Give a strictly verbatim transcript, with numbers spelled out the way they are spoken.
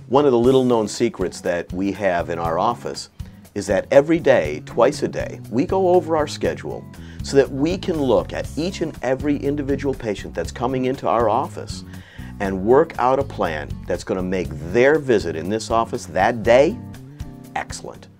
One of the little known secrets that we have in our office is that every day, twice a day, we go over our schedule so that we can look at each and every individual patient that's coming into our office and work out a plan that's going to make their visit in this office that day excellent.